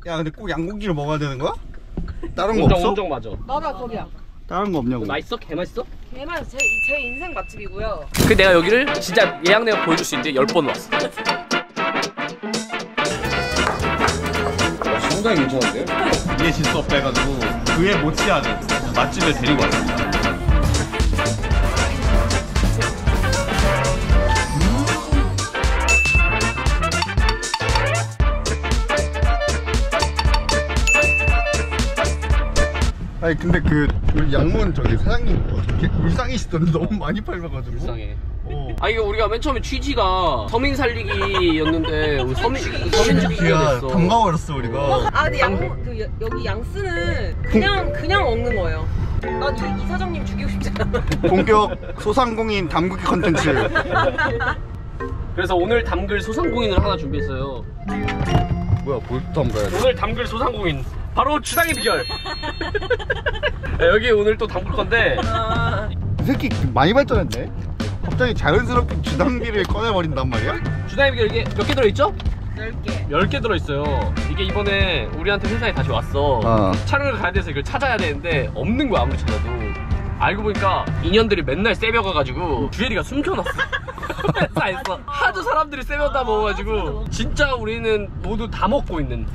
야 근데 꼭 양고기를 먹어야 되는 거야? 다른 거 없어? 온정 맞아. 맞아 거기야. 다른 거 없냐고. 맛있어? 개 맛있어? 걔만 제 인생 맛집이고요. 그 내가 여기를 진짜 예약 내역 보여줄 수 있는데 10번 왔어. 상당히 괜찮은데요? 이해 질 수 없다 해가지고 그에 못지않은 맛집을 데리고 왔습니다. 아니 근데 그 양문 저기 사장님 어떻게 울상이시던데 너무 많이 팔려가지고. 불쌍해. 아 이게 우리가 맨 처음에 취지가 서민 살리기였는데 우리 서민 죽이기가 됐어. 반가워졌어 우리가. 아 근데 여기 양스는 그냥 먹는 거예요. 난 이 사장님 죽이고 싶지 않아. 본격 소상공인 담그기 컨텐츠. 그래서 오늘 담글 소상공인을 하나 준비했어요. 뭐야 뭘 담가야 돼? 오늘 담글 소상공인 바로 주당의 비결. 여기 오늘 또 담글 건데 이 새끼 많이 발전했네. 갑자기 자연스럽게 주당기를 꺼내버린단 말이야? 주당의 비결 이게 몇 개 들어있죠? 10개. 10개 들어있어요. 이게 이번에 우리한테 회사에 다시 왔어. 촬영을 가야 돼서 이걸 찾아야 되는데 없는 거야 아무리 찾아도. 알고 보니까 인연들이 맨날 세벼가가지고 주혜리가 숨겨놨어. 회사에서 하도 사람들이 세벼다 먹어가지고 진짜 우리는 모두 다 먹고 있는.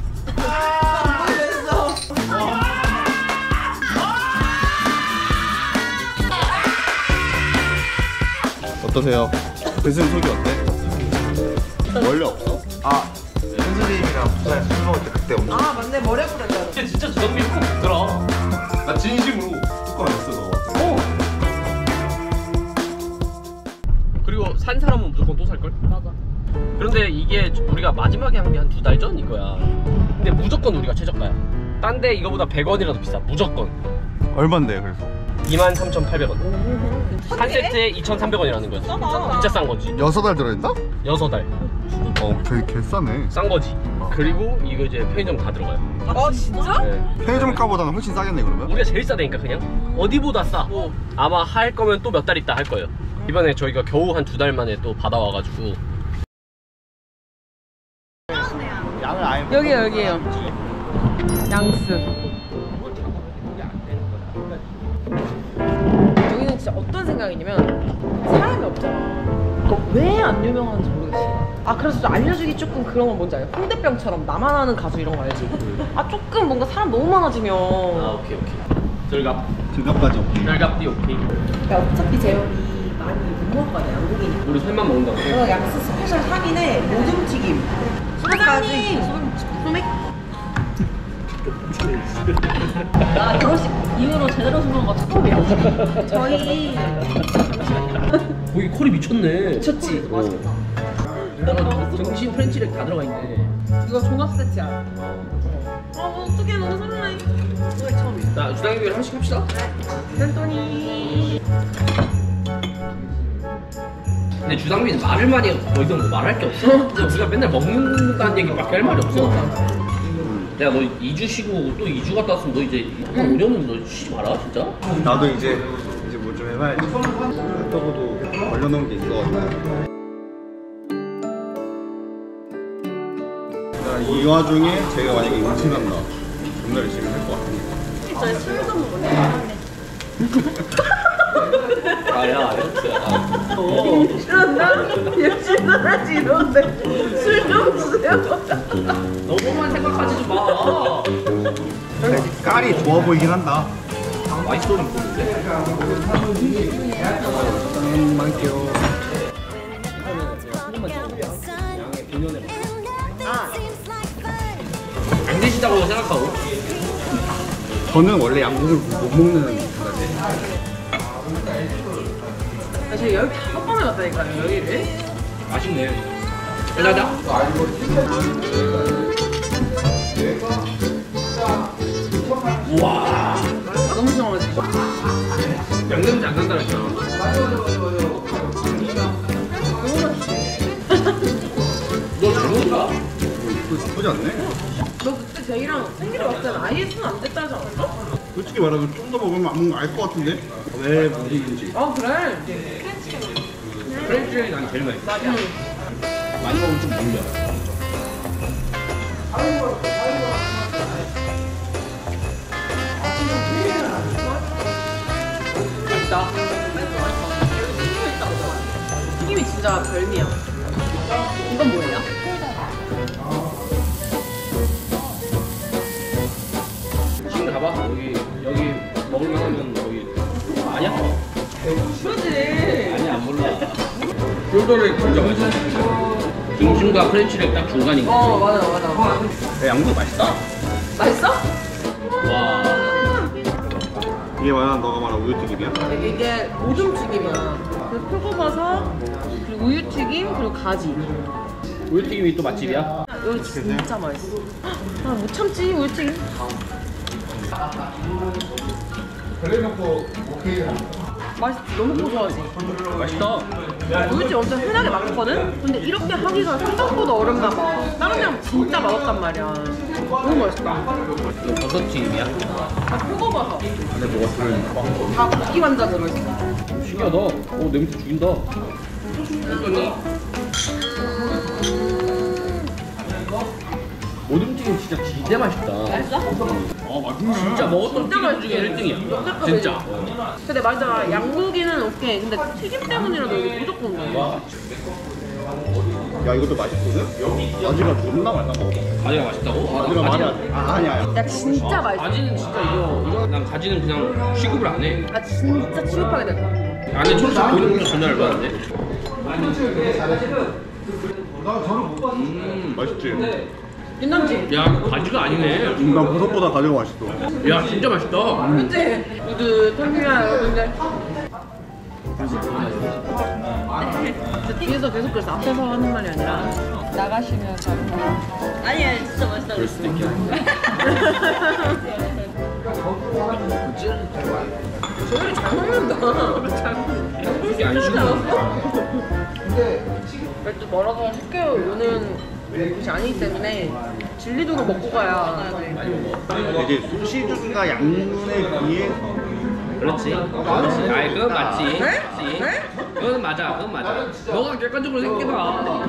어떠세요? 배승 속이 어때? 원래 없어? 아 현수님이랑 부산에서 술 먹을 때 그때 엄청. 아 맞네 머리 아프다. 이게 진짜 주당비 콕 먹더라. 나 진심으로 뚜껑 안 했어 너. 그리고 산 사람은 무조건 또 살걸? 맞아. 그런데 이게 우리가 마지막에 한 게 한 2달 전일 거야. 근데 무조건 우리가 최저가야. 딴 데 이거보다 100원이라도 비싸. 무조건. 얼만데 그래서? 23,800원. 한 세트에 2,300원이라는 거야. 진짜 싼 거지. 6알 들어있나? 6알. 되게 개싸네. 싼 거지. 그리고 이거 이제 편의점 다 들어가요. 아 진짜? 네. 편의점 가보다는 훨씬 싸겠네 그러면? 우리가 제일 싸다니까 그냥. 어디보다 싸. 아마 할 거면 또 몇 달 있다 할 거예요. 이번에 저희가 겨우 한 2달 만에 또 받아와가지고. 양을 아예 여기에요. 양스. 여기는 진짜 어떤 생각이냐면 사람이 없잖아. 왜 안 유명한지 모르겠어. 아 그래서 좀 알려주기 조금 그런 건 뭔지 알아요? 홍대병처럼 나만 아는 가수 이런 거 알지? 아 조금 뭔가 사람 너무 많아지면. 아 오케이. 들갑. 등갑까지 오케이. 들갑도 오케이. 야, 어차피 재현이 많이 못 먹을 거 아니야 양고기니. 우리 살만 먹는다고. 양스 스페셜 3인에 모듬 튀김. 사장님 소맥. 나 결혼식 이후로 제대로 술 먹은 거 처음이야. 저희 고기 컬이 미쳤네. 미쳤지? 맛있겠다. 정신 프렌치렉 다 들어가 있네. 이거 종합 세트야. 아 어떡해 너무 설레. 소맥 처음이야. 자, 주당의 비결 하나씩 합시다. 샌토니. 근데 주당비는 말을 많이 해서 더 이상 뭐 말할 게 없어. 근데 우리가 맨날 먹는다는 얘기밖에 할 말이 없어. 내가 너 2주 쉬고 또 2주 갔다 왔으면 너 이제 한 5년은 너 쉬지 마라 진짜. 나도 이제 뭐 좀 해봐야지. 핫도그도 걸려놓은 게 있어. 이 와중에 제가 만약에 임신한다. 존나 열심히 할 것 같아. 저희 술도 먹을래. 아야, 난 열심히 하지 이러는데 술 좀 주세요. 너무만 생각하지 좀 마. 깔이 좋아 보이긴 한다. 맛있어 좀 보는데. 많게요. 안 드신다고 생각하고. 저는 원래 양고기를 못 먹는 사람이에요. 사실 15번을 갔다니까요 여기를. 맛있네. 일하자. 우와. 너무 좋아하지. 양념이 안 간다니까. 너 잘 먹는다. 나쁘지 않네. 너 그때 제이랑 생일을 왔을 때는 아예 손 안 댔다지 않았어? 솔직히 말하면 좀 더 먹으면 뭔가 알 것 같은데? 왜 문제인지. 아 그래? 프렌치레이 난 제일 맛있어. 많이 먹으면 좀 물려. 맛있다. 튀김이 진짜 별미야. 이건 뭐예요? 지금 가봐. 여기 먹을만하면 여기 아니야? 그러지. 아니 안 몰라. 쫄돌이 진짜 맛있어. 등심과 프렌치를 딱 중간인 거. 맞아. 야, 양도 맛있다. 맛있어? 와. 이게 말하는 너가 말한 우유튀김이야? 이게 오줌튀김이야. 그리고 표고버섯, 그리고 우유튀김, 그리고 가지. 우유튀김이 또 맛집이야? 여기 진짜 맛있어. 아, 못 참지, 우유튀김. 맛있지, 너무 고소하지. 맛있다. 우유튀김 엄청 흔하게 많거든? 근데 이렇게 하기가 생각보다 어렵나 봐. 다른 데는 진짜 맛없단 말이야. 너무 맛있다. 이거 버섯튀김이야? 아, 표고버섯. 안에 뭐가 들어있나? 다 고기 완자 들어있어. 신기하다. 오 냄새 죽인다. 어떠니? 오줌튀김 진짜 맛있다. 맛있어? 맛있네. 진짜 먹었던 진짜 튀김 중에 맛있지. 1등이야. 역대급 진짜. 근데 맞아, 양고기는 오케이. 근데 튀김 때문이라도 이거 무조건 먹어. 와, 야, 이것도 맛있거든? 바지가 존나 맛있다. 가지가 맛있다고? 바지가 말이 아니야. 야, 진짜 맛있어. 가지는 진짜 이거 난 가지는 그냥 취급을 안 해. 아, 진짜 취급하게 됐다. 안에 초록색 보이는 것도 존나 열받는데. 맛있지? 괜찮지? 야, 이거 가지가 아니네. 난 버섯보다 가지가 맛있어. 야, 진짜 맛있다. 그치? 뿌듯합니다, 여러분들. 저 뒤에서 계속 그래서 앞에서 하는 말이 아니라 나가시면서 아니야 진짜 맛있다. 그럴 수도 있겠네. 조율이 잘 먹는다. 그게 안 쉬운 거야. 또 뭐라고 학교 오는 곳이 아니기 때문에 진리도로 먹고 가야. 이제 소시지가 양문에 비해서 그렇지. 아이, 그건 맞지. 네? 맞지. 네? 그건 맞아. 너가 객관적으로 생각해봐.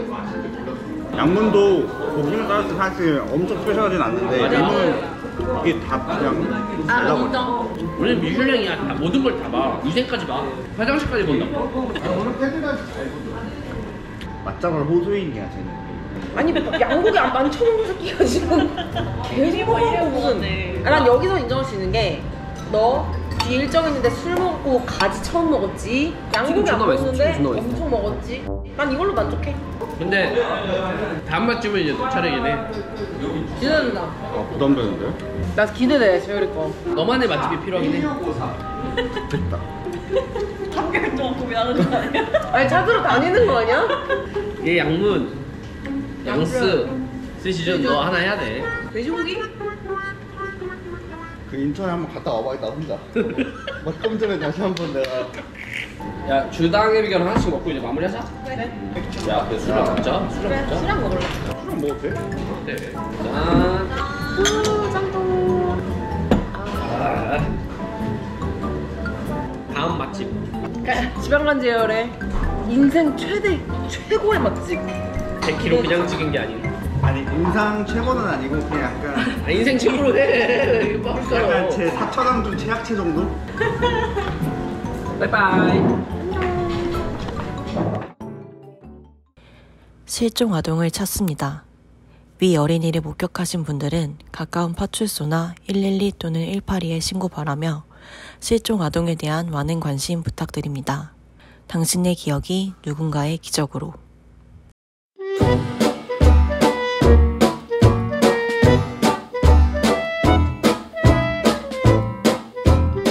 양문도 고기를 따라서 사실 엄청 스페셜하진 않는데 맞아. 양문은 이게 다 그냥 달라버려. 인정. 우리는 미슐랭이야. 다 모든 걸 다 봐. 위생까지 봐. 화장실까지 본다고. 맛장을 호수인이야 쟤는. 아니 양고기 안 많이 쳐먹는 새끼가 지금 계속 먹고 무슨. 난 여기서 인정할 수 있는 게 너 뒤 일정 있는데 술 먹고 가지 처음 먹었지. 양고기 안 존나 맛있어, 먹는데 존나 맛있어. 엄청 먹었지. 난 이걸로 만족해. 근데 다음 맛집은 이제 너 차례긴 해. 기대된다. 아 부담되는데? 나 기대돼, 재열이 거. 너만의 맛집이 필요하긴 해. 됐다. 합격 좀 고민하는 거 아니야? 아니 찾으러 다니는 거 아니야? 얘 양문, 양스, 스시즌 너 하나 해야 돼. 돼지고기? 그 인천에 한번 갔다 와봐야겠다 혼자. 좀 전에 다시 한번 내가 야, 주당 해비견 하나씩 먹고 이제 마무리하자. 그래. 야, 그 술을 먹자. 술을 그래, 먹자. 술안 먹을래. 술은 먹어도 돼? 네. 짠. 짱도. 아. 다음 맛집. 지방간 제열의 인생 최고의 맛집. 100kg 그냥 찍은 게 아닌. 아니 인상 최고는 아니고 그냥 약간 아, 인생 최고로 해. 이거 할 거야. 약간 제 4천왕 중 최악체 정도? 바이바이. 실종 아동을 찾습니다. 위 어린이를 목격하신 분들은 가까운 파출소나 112 또는 182에 신고 바라며 실종 아동에 대한 많은 관심 부탁드립니다. 당신의 기억이 누군가의 기적으로.